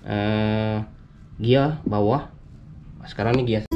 gear bawah. Sekarang ni gear.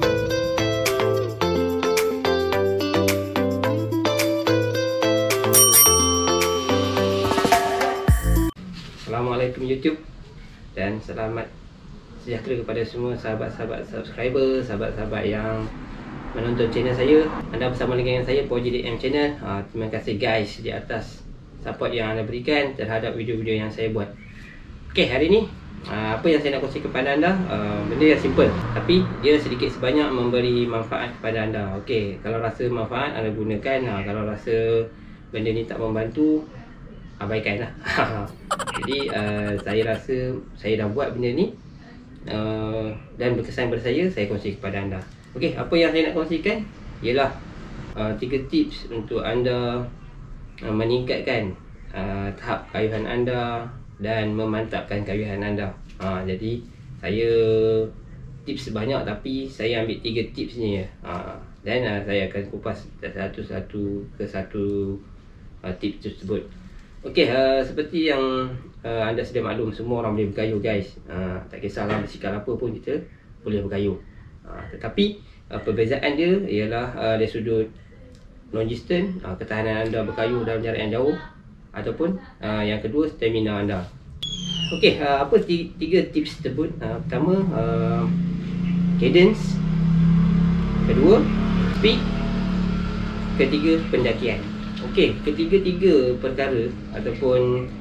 Assalamualaikum YouTube, dan selamat sejahtera kepada semua sahabat-sahabat subscriber, sahabat-sahabat yang menonton channel saya. Anda bersama dengan saya Poji DM Channel. Terima kasih guys di atas support yang anda berikan terhadap video-video yang saya buat. Okey, hari ni apa yang saya nak kongsi kepada anda, benda yang simple tapi dia sedikit sebanyak memberi manfaat kepada anda. Okey, kalau rasa manfaat anda gunakan, kalau rasa benda ni tak membantu, abaikanlah. Jadi saya rasa saya dah buat benda ni dan berkesan pada saya kongsi kepada anda. Okey, apa yang saya nak kongsikan ialah 3 tips untuk anda meningkatkan tahap kayuhan anda dan memantapkan kayuhan anda. Jadi saya tips sebanyak tapi saya ambil 3 tips ni dan saya akan kupas satu-satu ke satu tips tersebut. Okey, seperti yang anda sudah maklum, semua orang boleh berkayuh guys. Tak kisahlah basikal apa pun kita boleh berkayuh. Tetapi perbezaan dia ialah dari sudut long distance, ketahanan anda berkayuh dalam jarak yang jauh, ataupun yang kedua, stamina anda. Okey, apa 3 tips tersebut? Pertama, cadence. Kedua, speed. Ketiga, pendakian. Okey, ketiga-tiga perkara ataupun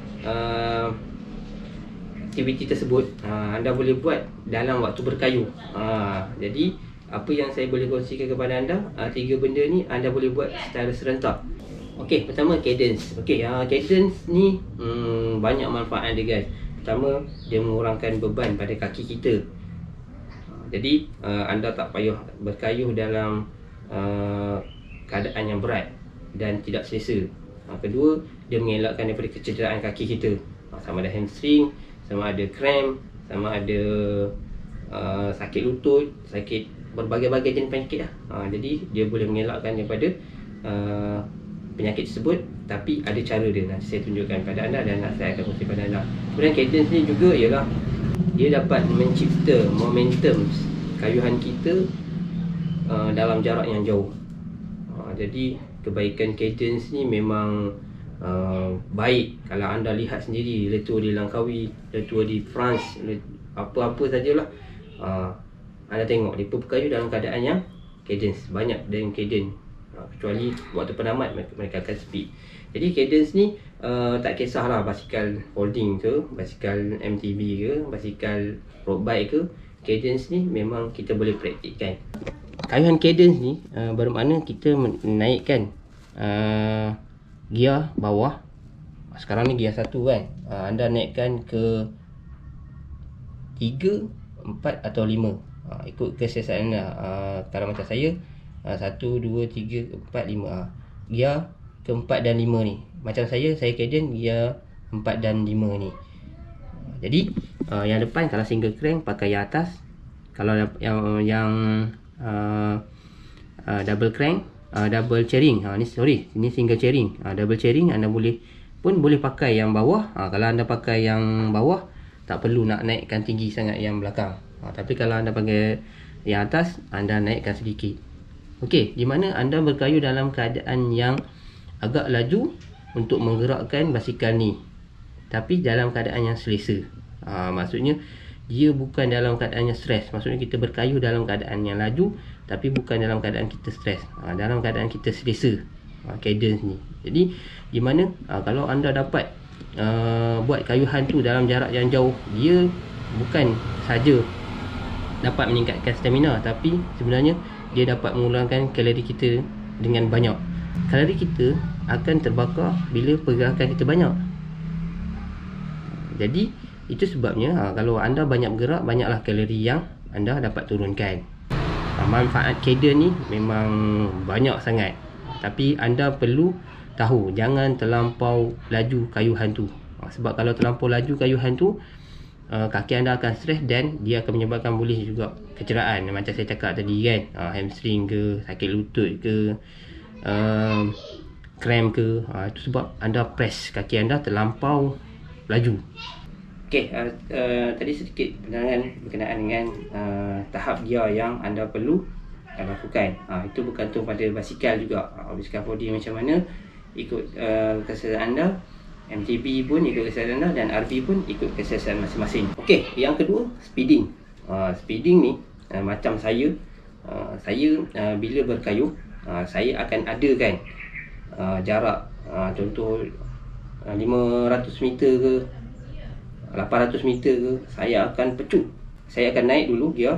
aktiviti tersebut anda boleh buat dalam waktu berkayuh. Jadi apa yang saya boleh kongsikan kepada anda, 3 benda ni anda boleh buat secara serentak. Okey, pertama cadence. Okey, cadence ni banyak manfaat dia guys. Pertama, dia mengurangkan beban pada kaki kita. Jadi anda tak payah berkayuh dalam keadaan yang berat dan tidak selesa. Kedua, dia mengelakkan daripada kecederaan kaki kita, sama ada hamstring, sama ada cramp, sama ada sakit lutut, sakit berbagai-bagai jenis penyakit lah. Jadi dia boleh mengelakkan daripada penyakit tersebut. Tapi ada cara dia, nanti saya tunjukkan kepada anda dan saya akan kongsi kepada anda. Kemudian cadence ni juga ialah dia dapat mencipta momentum kayuhan kita dalam jarak yang jauh. Jadi kebaikan cadence ni memang baik. Kalau anda lihat sendiri, Le Tour di Langkawi, Le Tour di France, apa-apa sajalah, anda tengok dia berkayuh dalam keadaan yang cadence, banyak dan cadence. Kecuali waktu penamat mereka akan speed. Jadi cadence ni tak kisahlah basikal folding ke, basikal MTB ke, basikal road bike ke, cadence ni memang kita boleh praktikkan. Kayuhan cadence ni bermakna kita menaikkan gear bawah. Sekarang ni gear 1 kan, anda naikkan ke 3, 4 atau 5, ikut keselesaan anda. Kalau macam saya 1, 2, 3, 4, 5, gear ke-4 dan 5 ni. Macam saya cadence gear 4 dan 5 ni. Jadi yang depan kalau single crank pakai yang atas. Kalau yang double crank, double chairing, ini single chairing. Double chairing anda boleh pakai yang bawah. Kalau anda pakai yang bawah, tak perlu nak naikkan tinggi sangat yang belakang. Tapi kalau anda pakai yang atas, anda naikkan sedikit. Okey, di mana anda berkayuh dalam keadaan yang agak laju untuk menggerakkan basikal ni, tapi dalam keadaan yang selesa. Maksudnya dia bukan dalam keadaan yang stres. Maksudnya kita berkayuh dalam keadaan yang laju, tapi bukan dalam keadaan kita stres, dalam keadaan kita selesa. Cadence ni, jadi di mana kalau anda dapat buat kayuhan tu dalam jarak yang jauh, dia bukan saja dapat meningkatkan stamina, tapi sebenarnya dia dapat mengurangkan kalori kita dengan banyak. Kalori kita akan terbakar bila pergerakan kita banyak. Jadi itu sebabnya kalau anda banyak bergerak, banyaklah kalori yang anda dapat turunkan. Manfaat cadence ni memang banyak sangat, tapi anda perlu tahu jangan terlampau laju kayuhan tu. Sebab kalau terlampau laju kayuhan tu, kaki anda akan stres dan dia akan menyebabkan boleh juga kecederaan. Macam saya cakap tadi kan, hamstring ke, sakit lutut ke, cramp ke. Itu sebab anda press kaki anda terlampau laju. Okey, tadi sedikit penerangan berkenaan dengan tahap gear yang anda perlu lakukan. Itu bergantung pada basikal juga. Basikal 4D macam mana, ikut keselesaan anda. MTB pun ikut keselesaan anda, dan RB pun ikut keselesaan masing-masing. Okey, yang kedua, speeding. Speeding ni macam saya bila berkayuh, saya akan adakan jarak, contoh 500 meter ke 800 meter ke, saya akan pecut. Saya akan naik dulu gear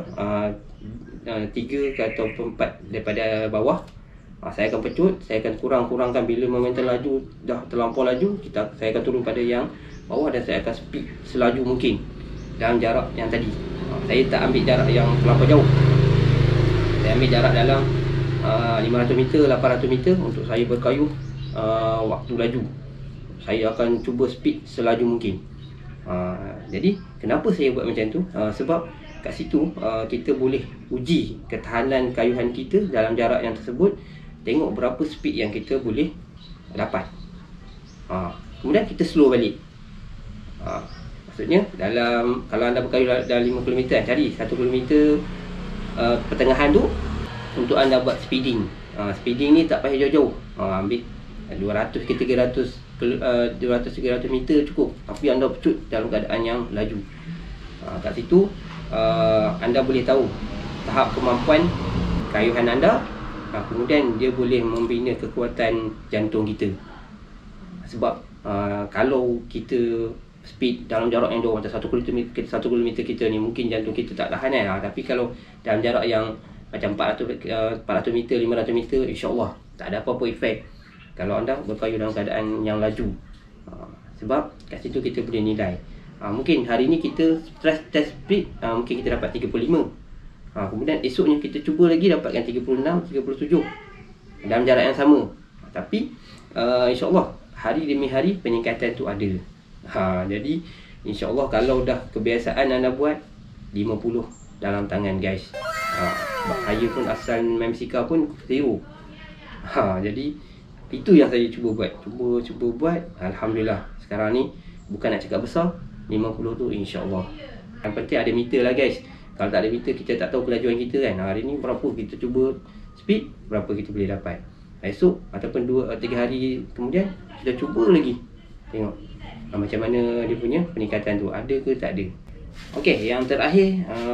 3 ke ataupun 4 daripada bawah. Saya akan pecut, saya akan kurangkan bila momentum laju dah terlampau laju, saya akan turun pada yang bawah, dan saya akan speed selaju mungkin dalam jarak yang tadi. Saya tak ambil jarak yang terlampau jauh. Saya ambil jarak dalam 500 meter, 800 meter untuk saya berkayuh waktu laju. Saya akan cuba speed selaju mungkin. Jadi kenapa saya buat macam tu? Sebab kat situ kita boleh uji ketahanan kayuhan kita dalam jarak yang tersebut. Tengok berapa speed yang kita boleh dapat. Kemudian kita slow balik. Maksudnya kalau anda berkayuh dalam 5 km, cari 1 km pertengahan tu untuk anda buat speeding. Speeding ni tak payah jauh-jauh. Ambil 200 ke 300 200-300 meter cukup, tapi anda pecut dalam keadaan yang laju. Kat situ anda boleh tahu tahap kemampuan kayuhan anda. Kemudian dia boleh membina kekuatan jantung kita. Sebab kalau kita speed dalam jarak yang jauh, macam 1 km kita ni, mungkin jantung kita tak tahan kan. Tapi kalau dalam jarak yang macam 400 meter, 500 meter, insyaAllah tak ada apa-apa efek kalau anda berkayuh dalam keadaan yang laju. Sebab kat situ kita boleh nilai. Mungkin hari ni kita test speed, mungkin kita dapat 35. Kemudian esoknya kita cuba lagi dapatkan 36, 37 dalam jarak yang sama. Tapi insyaAllah hari demi hari peningkatan tu ada. Jadi insyaAllah kalau dah kebiasaan anda buat, 50 dalam tangan guys. Sebab saya pun asal main basikal pun 0. Jadi itu yang saya cuba buat. Cuba buat. Alhamdulillah. Sekarang ni bukan nak cakap besar, 50 tu insya-Allah. Yang penting ada meter lah guys. Kalau tak ada meter, kita tak tahu kelajuan kita kan. Hari ni berapa kita cuba speed, berapa kita boleh dapat. Esok ataupun 2-3 hari kemudian kita cuba lagi. Tengok macam mana dia punya peningkatan tu, ada ke tak ada. Okey, yang terakhir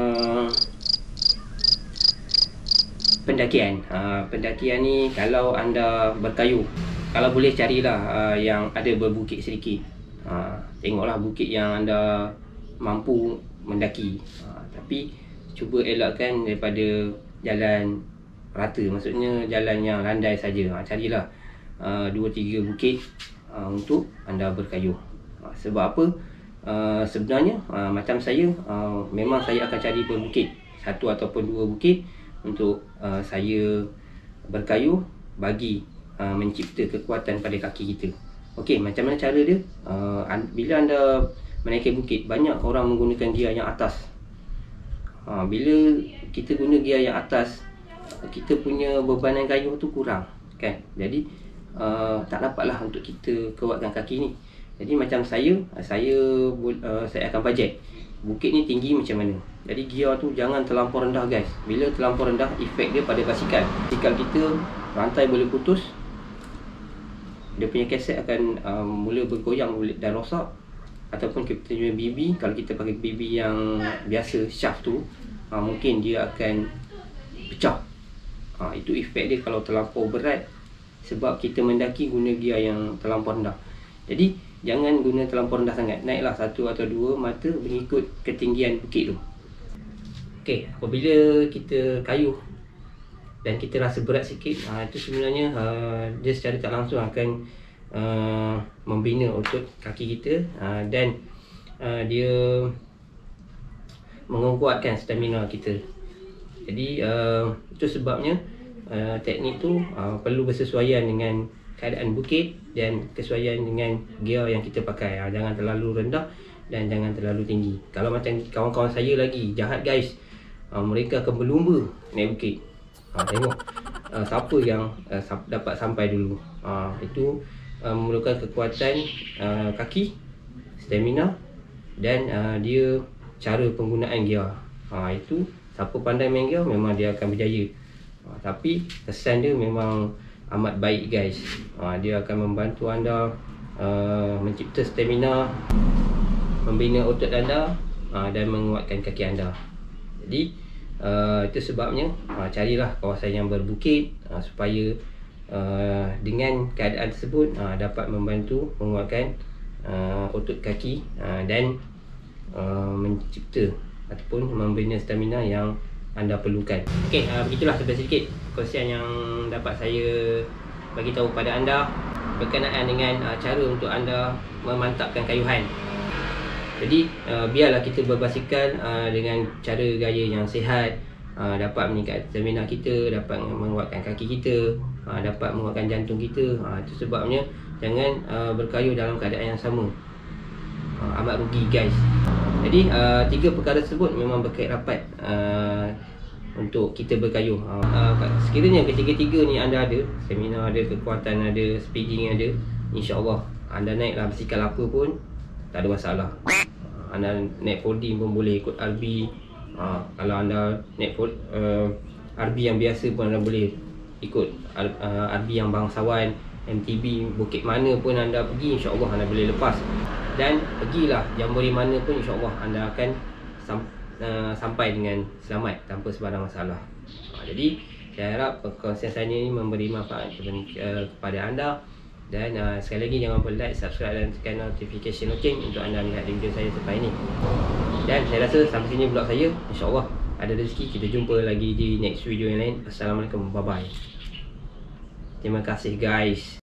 pendakian. Pendakian ni kalau anda berkayuh, kalau boleh carilah yang ada berbukit sedikit. Tengoklah bukit yang anda mampu mendaki. Tapi cuba elakkan daripada jalan rata, maksudnya jalan yang landai saja. Carilah 2-3 bukit untuk anda berkayuh. Sebab apa? Sebenarnya macam saya, memang saya akan cari berbukit, 1 ataupun 2 bukit untuk saya berkayuh, bagi mencipta kekuatan pada kaki kita. Okey, macam mana cara dia? Bila anda menaiki bukit, banyak orang menggunakan gear yang atas. Bila kita guna gear yang atas, kita punya bebanan kayuh tu kurang kan. Jadi tak dapatlah untuk kita kuatkan kaki ni. Jadi macam saya akan bajet bukit ni tinggi macam mana. Jadi gear tu jangan terlampau rendah guys. Bila terlampau rendah, efek dia pada basikal. Basikal kita rantai boleh putus, dia punya keset akan mula bergoyang dan rosak. Ataupun kita punya BB, kalau kita pakai BB yang biasa, shaft tu, mungkin dia akan pecah. Itu efek dia kalau terlampau berat, sebab kita mendaki guna gear yang terlampau rendah. Jadi jangan guna terlampau rendah sangat. Naiklah 1 atau 2 mata mengikut ketinggian bukit tu. Okey, apabila kita kayuh dan kita rasa berat sikit, itu sebenarnya dia secara tak langsung akan membina otot kaki kita, dan dia menguatkan stamina kita. Jadi itu sebabnya teknik tu perlu bersesuaian dengan keadaan bukit dan kesesuaian dengan gear yang kita pakai. Jangan terlalu rendah dan jangan terlalu tinggi. Kalau macam kawan-kawan saya lagi jahat guys, mereka akan berlumba naik bukit. Tengok siapa yang dapat sampai dulu. Itu memerlukan kekuatan kaki, stamina, dan dia cara penggunaan gear. Itu siapa pandai main gear memang dia akan berjaya. Tapi kesan dia memang amat baik guys. Dia akan membantu anda mencipta stamina, membina otot anda dan menguatkan kaki anda. Jadi itu sebabnya carilah kawasan yang berbukit supaya dengan keadaan tersebut dapat membantu menguatkan otot kaki dan mencipta ataupun membina stamina yang anda perlukan. Okey, begitulah sebentar sedikit kongsian yang dapat saya bagi tahu pada anda berkenaan dengan cara untuk anda memantapkan kayuhan. Jadi biarlah kita berbasikal dengan cara gaya yang sihat, dapat meningkatkan stamina kita, dapat menguatkan kaki kita, dapat menguatkan jantung kita. Itu sebabnya jangan berkayuh dalam keadaan yang sama. Amat rugi guys. Jadi 3 perkara tersebut memang berkait rapat untuk kita berkayuh. Sekiranya ketiga-tiga ni anda ada, stamina ada, kekuatan ada, speeding ada, InsyaAllah anda naiklah basikal apa pun tak ada masalah. Anda naik 4D pun boleh ikut RB. Kalau anda naik RB yang biasa pun anda boleh ikut RB yang bangsawan, MTB, bukit mana pun anda pergi, InsyaAllah anda boleh lepas. Dan pergilah jambore mana pun, InsyaAllah anda akan sampai dengan selamat tanpa sebarang masalah. Jadi saya harap perkongsian saya ini memberi manfaat kepada anda. Dan sekali lagi jangan lupa like, subscribe dan tekan notification loceng untuk anda melihat video saya selepas ini. Dan saya rasa sampai sini vlog saya. InsyaAllah ada rezeki kita jumpa lagi di next video yang lain. Assalamualaikum, bye bye. Terima kasih guys.